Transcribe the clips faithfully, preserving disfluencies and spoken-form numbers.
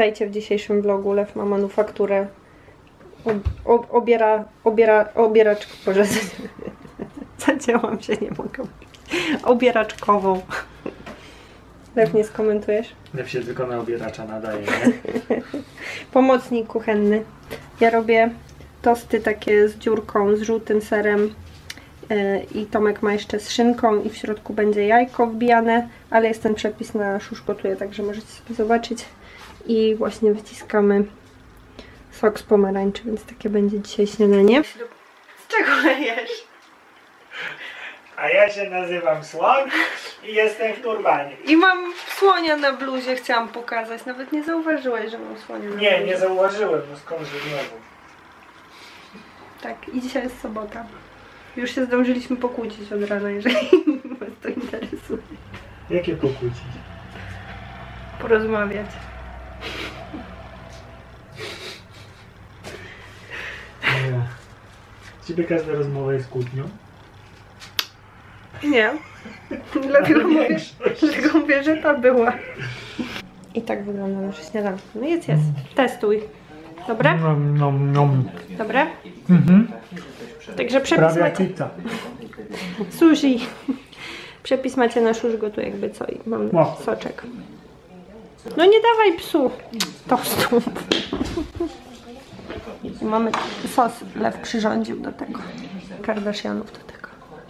Witajcie w dzisiejszym vlogu. Lew ma manufakturę. Ob, ob, obiera, obiera, obieraczkę. Boże, zacięłam się, nie mogę. Obieraczkową. Lew, nie skomentujesz? Lew się tylko na obieracza nadaje, nie? Pomocnik kuchenny. Ja robię tosty takie z dziurką, z żółtym serem. I Tomek ma jeszcze z szynką i w środku będzie jajko wbijane, ale jest ten przepis na szusz gotuje, także możecie sobie zobaczyć. I właśnie wyciskamy sok z pomarańczy, więc takie będzie dzisiaj śniadanie. Z czego lejesz? A ja się nazywam Słoń i jestem w turbanie. I mam słonia na bluzie, chciałam pokazać. Nawet nie zauważyłeś, że mam słonia na Nie, bluzie. nie zauważyłem, no skądże znowu. Tak, i dzisiaj jest sobota. Już się zdążyliśmy pokłócić od rana, jeżeli was to interesuje. Jakie pokłócić? Porozmawiać. Nie. Ciebie każda rozmowa jest kłótnią? Nie. Dlatego mówię, dlatego mówię, że to była. I tak wygląda nasze śniadanko. No jest, jest. Testuj. Dobre? Nom, nom, nom. Dobre? Mhm. Także przepis Prawie macie... pizza. Sushi. Przepis macie na szusz gotu jakby co i mam No. soczek. No nie dawaj psu tostu. I mamy sos, Lew przyrządził do tego. Kardashianów do tego.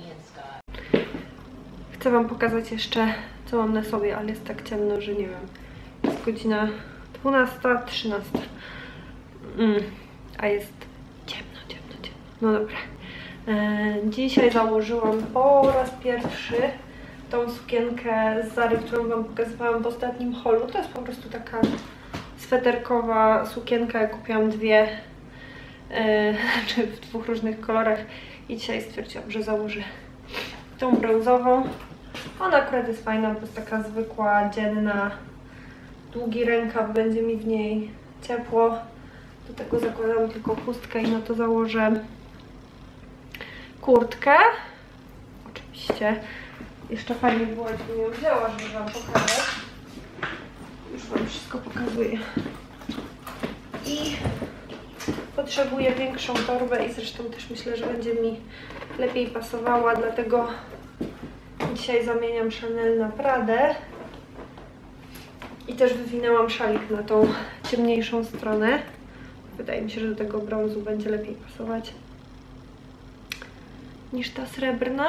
Chcę wam pokazać jeszcze, co mam na sobie, ale jest tak ciemno, że nie wiem. Jest godzina dwunasta, trzynasta. Mm. A jest ciemno, ciemno, ciemno. No dobra. E, dzisiaj założyłam po raz pierwszy tą sukienkę z Zary, którą wam pokazywałam w ostatnim haulu. To jest po prostu taka sweterkowa sukienka. Ja kupiłam dwie, e, czy w dwóch różnych kolorach i dzisiaj stwierdziłam, że założę tą brązową. Ona akurat jest fajna, bo jest taka zwykła, dzienna, długi rękaw, będzie mi w niej ciepło. Do tego zakładam tylko chustkę i na to założę kurtkę. Oczywiście jeszcze fajnie było, jakbym ją wzięła, żeby wam pokazać. Już wam wszystko pokazuję. I potrzebuję większą torbę i zresztą też myślę, że będzie mi lepiej pasowała, dlatego dzisiaj zamieniam Chanel na Pradę. I też wywinęłam szalik na tą ciemniejszą stronę. Wydaje mi się, że do tego brązu będzie lepiej pasować niż ta srebrna.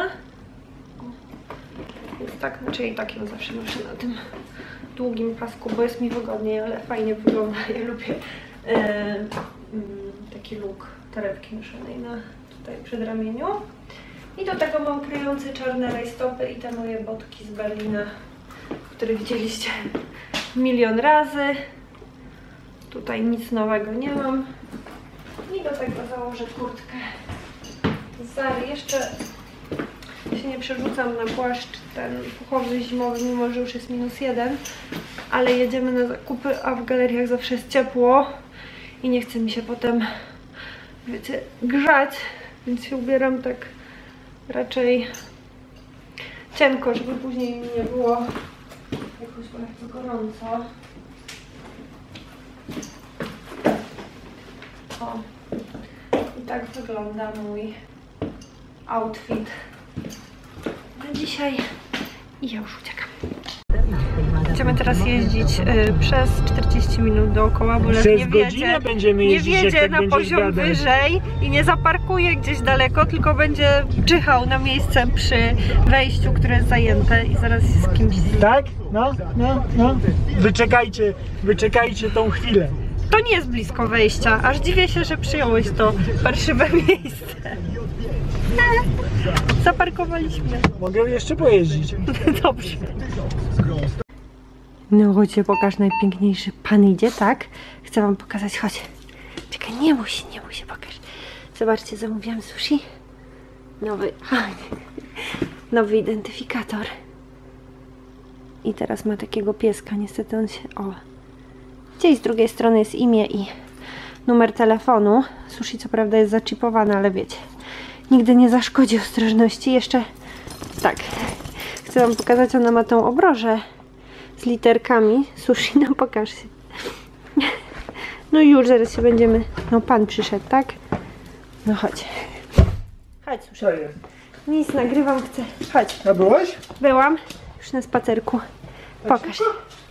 Więc tak, znaczy i tak ją zawsze noszę na tym długim pasku, bo jest mi wygodniej, ale fajnie wygląda. Ja lubię e, mm, taki look torebki noszonej na tutaj przedramieniu. I do tego mam kryjące czarne rajstopy i te moje botki z Berlina, które widzieliście milion razy. Tutaj nic nowego nie mam. I do tego założę kurtkę z Zary. Jeszcze się nie przerzucam na płaszcz ten puchowy zimowy, mimo że już jest minus jeden. Ale jedziemy na zakupy, a w galeriach zawsze jest ciepło. I nie chce mi się potem, wiecie, grzać. Więc się ubieram tak raczej cienko, żeby później mi nie było jakoś bardzo gorąco. O, i tak wygląda mój outfit na dzisiaj i ja już uciekam. Będziemy teraz jeździć y, przez czterdzieści minut dookoła, bo Lew nie wiedzie, będziemy nie jeździć, wiedzie jak na tak poziom gadać. wyżej i nie zaparkuje gdzieś daleko, tylko będzie czyhał na miejsce przy wejściu, które jest zajęte i zaraz jest z kimś. Tak? No, no, no. Wyczekajcie, wyczekajcie tą chwilę. To nie jest blisko wejścia, aż dziwię się, że przyjąłeś to parszywe miejsce. Zaparkowaliśmy. Mogę jeszcze pojeździć. Dobrze. No chodźcie, pokaż, najpiękniejszy pan idzie, tak? Chcę wam pokazać, chodź. Czekaj, nie musi, nie musi, pokaż. Zobaczcie, zamówiłam sushi. Nowy, nowy identyfikator. I teraz ma takiego pieska, niestety on się, o. Gdzieś z drugiej strony jest imię i numer telefonu. Sushi co prawda jest zaczipowane, ale wiecie, nigdy nie zaszkodzi ostrożności. Jeszcze tak, chcę wam pokazać, ona ma tą obrożę z literkami. Sushi, no pokaż się. No i już zaraz się będziemy... No pan przyszedł, tak? No chodź. Chodź, Co Suszek. jest? Nic, nagrywam, chcę. Chodź. A byłaś? Byłam już na spacerku. Pokaż.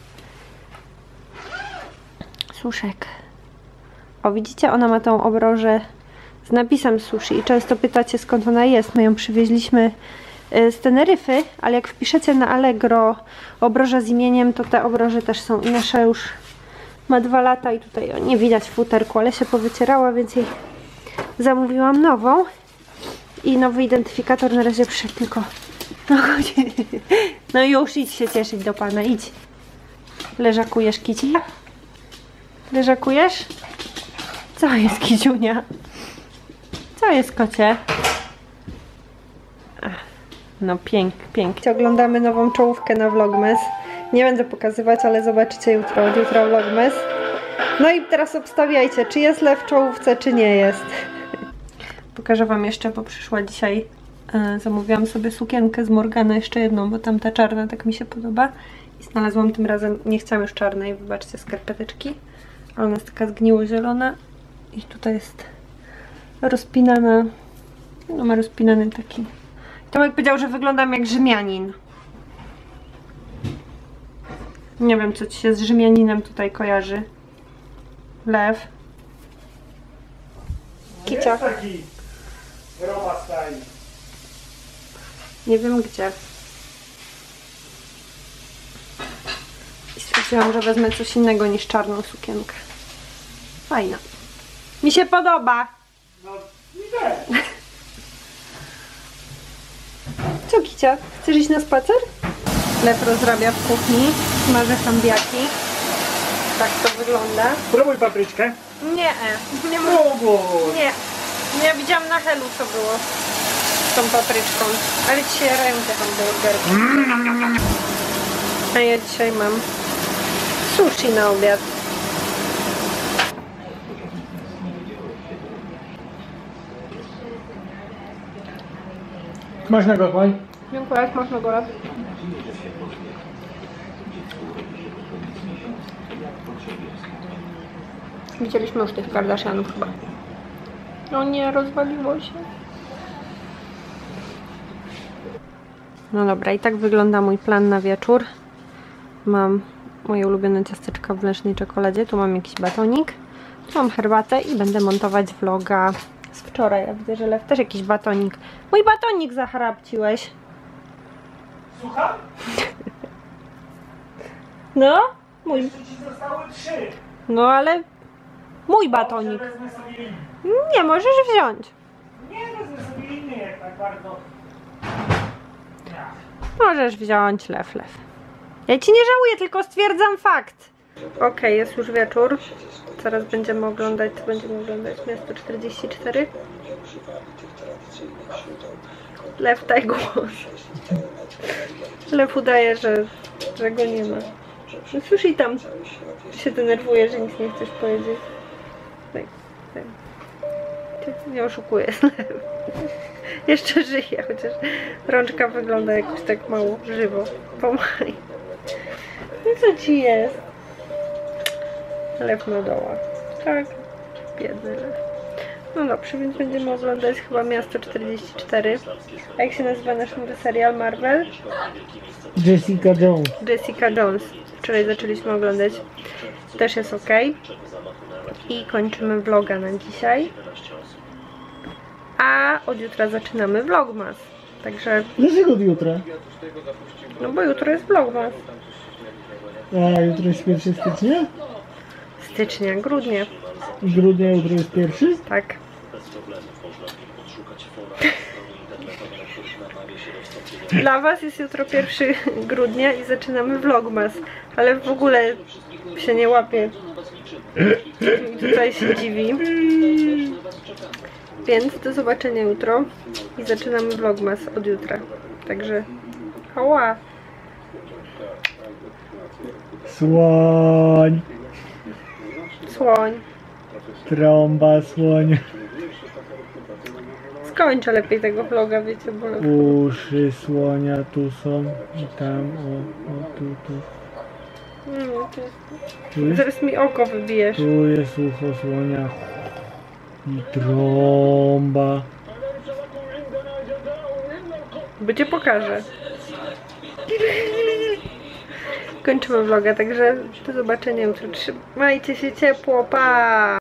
Suszek. O, widzicie? Ona ma tą obrożę z napisem sushi i często pytacie, skąd ona jest. My ją przywieźliśmy z Teneryfy, ale jak wpiszecie na Allegro obrożę z imieniem, to te obroże też są. I nasza już ma dwa lata i tutaj o, nie widać w futerku, ale się powycierała, więc jej zamówiłam nową. I nowy identyfikator na razie przyszedł tylko. No chodź. No już idź się cieszyć do pana, idź. Leżakujesz, kici? Leżakujesz? Co jest, kiciunia? Co jest, kocie? Ach, no pięk, pięknie. Oglądamy nową czołówkę na Vlogmas. Nie będę pokazywać, ale zobaczycie jutro, od jutra Vlogmas. No i teraz obstawiajcie, czy jest lew w czołówce, czy nie jest. Pokażę wam jeszcze, bo przyszła dzisiaj, e, zamówiłam sobie sukienkę z Morgana, jeszcze jedną, bo tamta czarna tak mi się podoba. I znalazłam tym razem, nie chciałam już czarnej, wybaczcie, skarpeteczki. Ale ona jest taka zgniło-zielona. I tutaj jest rozpinana, no ma rozpinany taki. Tomek powiedział, że wyglądam jak Rzymianin. Nie wiem, co ci się z Rzymianinem tutaj kojarzy. Lew. Kicia. Jest taki Roma style. Nie wiem gdzie. I stwierdziłam, że wezmę coś innego niż czarną sukienkę. Fajna. Mi się podoba. No i też. Co, Kicia? Chcesz iść na spacer? Lew rozrabia w kuchni. Smaży hambiaki. Tak to wygląda. Próbuj papryczkę. Nie, nie mogę. Próbuj. Nie. Ja widziałam na Helu, co było z tą papryczką. Ale dzisiaj jarają te hamburgerki. A ja dzisiaj mam sushi na obiad. Można go chłoń? Dziękuję, można go robić. Widzieliśmy już tych Kardashianów chyba. No nie, rozwaliło się. No dobra, i tak wygląda mój plan na wieczór. Mam moje ulubione ciasteczka w mlecznej czekoladzie. Tu mam jakiś batonik. Tu mam herbatę i będę montować vloga z wczoraj. Ja widzę, że Lew też jakiś batonik. Mój batonik zachrapciłeś. Słucham? No? Mój. Jeszcze ci zostały trzy. No ale mój batonik. Dobrze, wezmę sobie inny. Nie, możesz wziąć. Nie, wezmę sobie inny, jak tak bardzo... Ja. Możesz wziąć, Lew, Lew. Ja ci nie żałuję, tylko stwierdzam fakt. Okej, okay, jest już wieczór. Zaraz będziemy oglądać, co będziemy oglądać? Miasto czterdzieści cztery. Lew, daj głos. Lew udaje, że, że go nie ma. No cóż i tam się denerwuje, że nic nie chcesz powiedzieć. Tak, tak. Nie oszukuję. Jeszcze żyje, chociaż rączka wygląda jakoś tak mało żywo. Pomagaj. No co ci jest? Lew na doła. Tak, biedny lew. No dobrze, więc będziemy oglądać chyba Miasto czterdzieści cztery. A jak się nazywa nasz nowy serial Marvel? Jessica Jones. Jessica Jones. Wczoraj zaczęliśmy oglądać. Też jest ok. I kończymy vloga na dzisiaj. A od jutra zaczynamy vlogmas. Także... Dlaczego od jutra? No bo jutro jest vlogmas. A jutro jest pierwszy stycznia? Stycznia, grudnia. Grudnia jutro jest pierwszy? Tak. Dla was jest jutro pierwszy grudnia i zaczynamy vlogmas. Ale w ogóle się nie łapie. Tutaj się dziwi. Więc do zobaczenia jutro i zaczynamy vlogmas od jutra. Także ała. Słoń. Słoń. Trąba słoń. Skończę lepiej tego vloga, wiecie, bo... Uszy słonia tu są i tam, o, o tu, tu. No, to... Tu jest, Zaraz mi oko wybijesz. tu jest ucho słonia. I trąba. Bo cię pokażę. Kończymy vloga, także do zobaczenia jutro. Trzymajcie się ciepło, pa!